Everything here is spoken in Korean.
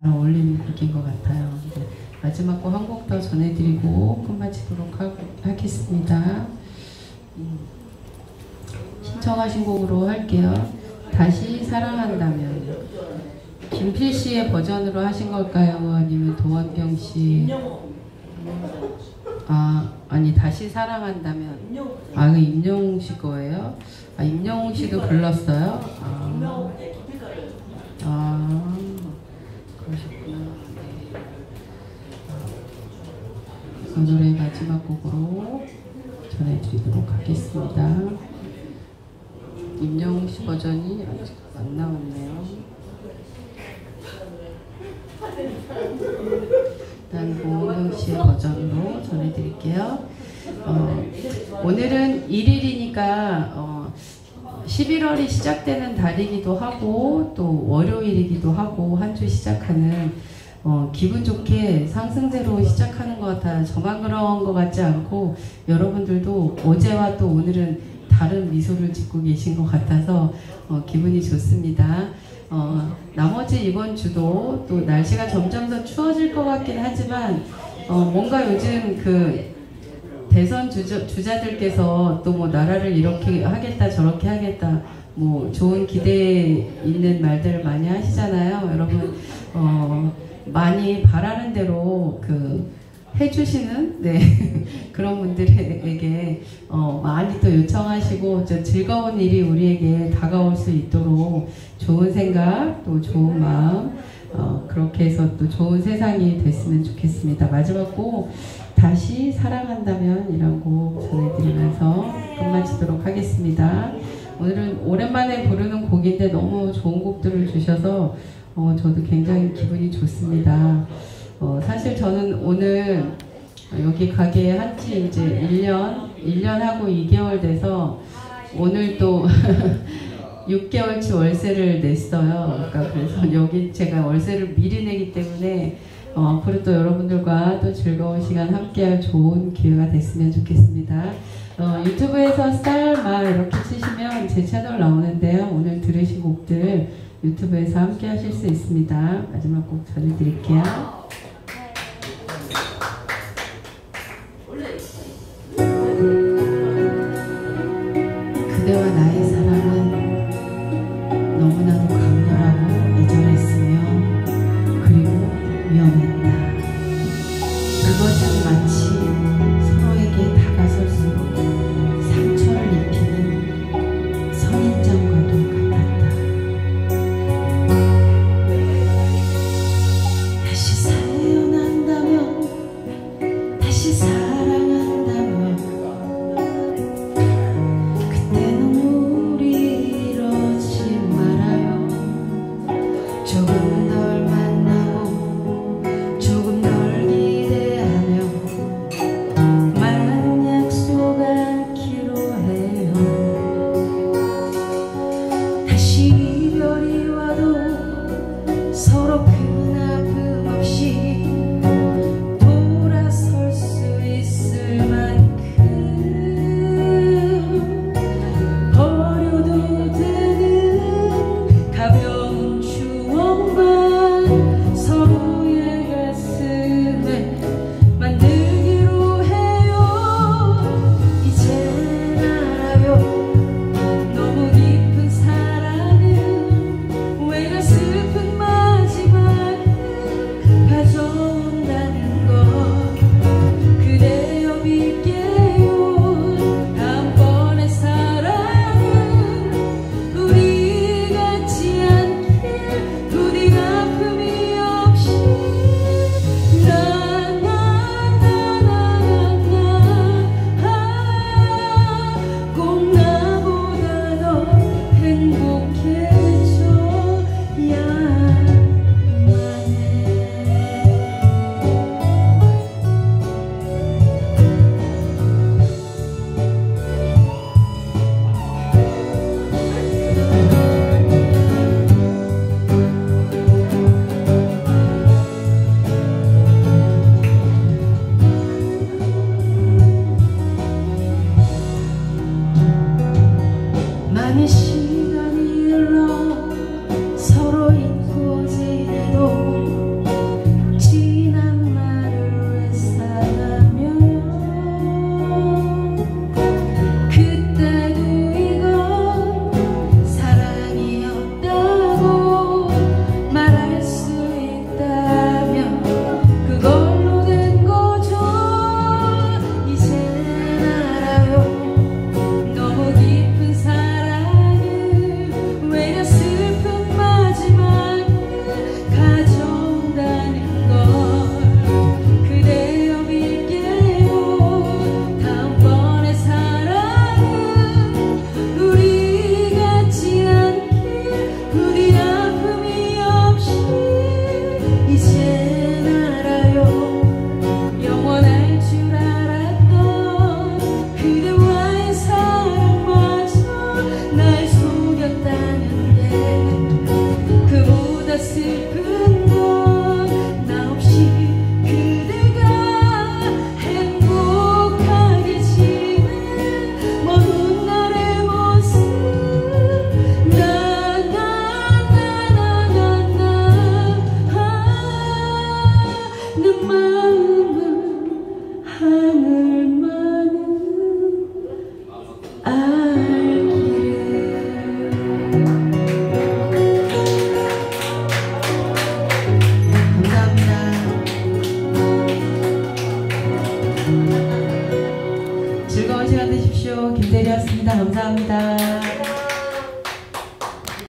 어울리는 곡인 것 같아요. 마지막 곡 한 곡 더 전해드리고 끝마치도록 하겠습니다. 신청하신 곡으로 할게요. 다시 사랑한다면. 김필 씨의 버전으로 하신 걸까요? 아니면 도원경 씨? 아니 다시 사랑한다면. 그 임영웅 씨 거예요? 임영웅 씨도 불렀어요? 그러셨구나. 네. 그 노래 마지막 곡으로 전해드리도록 하겠습니다. 임영웅 씨 버전이 아직 안 나왔네요. 일단 고은경 씨의 버전으로 전해드릴게요. 오늘은 1일이니까 11월이 시작되는 달이기도 하고 또 월요일이기도 하고 한 주 시작하는 기분 좋게 상승세로 시작하는 것 같아요. 저만 그런 것 같지 않고 여러분들도 어제와 또 오늘은 다른 미소를 짓고 계신 것 같아서 기분이 좋습니다. 나머지 이번 주도 또 날씨가 점점 더 추워질 것 같긴 하지만 뭔가 요즘 그 대선 주자들께서 또 뭐 나라를 이렇게 하겠다 저렇게 하겠다 뭐 좋은 기대 있는 말들을 많이 하시잖아요. 여러분 많이 바라는 대로 그 해주시는 그런 분들에게 많이 또 요청하시고 즐거운 일이 우리에게 다가올 수 있도록 좋은 생각 또 좋은 마음 그렇게 해서 또 좋은 세상이 됐으면 좋겠습니다. 마지막 곡 다시 사랑한다면 이란 곡 전해드리면서 끝마치도록 하겠습니다. 오늘은 오랜만에 부르는 곡인데 너무 좋은 곡들을 주셔서 저도 굉장히 기분이 좋습니다. 사실 저는 오늘 여기 가게에 한지 이제 1년하고 2개월 돼서 오늘 또 6개월치 월세를 냈어요. 그러니까 그래서 여기 제가 월세를 미리 내기 때문에 앞으로 또 여러분들과 또 즐거운 시간 함께할 좋은 기회가 됐으면 좋겠습니다. 유튜브에서 쌀마 이렇게 치시면 제 채널 나오는데요. 오늘 들으신 곡들 유튜브에서 함께 하실 수 있습니다. 마지막 곡 전해드릴게요. 그대와 나의 사랑은 너무나도 강렬하고 애절했으며 그리고 위험했다. 그것은 마치 서로에게 다가설수록 상처를 입히는 선인장과도 같았다. 다시 살려난다면 다시 사랑한다면 그때는 우리 이러지 말아요. 조금 널 만나고 조금 널 기대하며 만 약속하기로 해요. 다시 이별이 와도 서로 큰 아픔 없이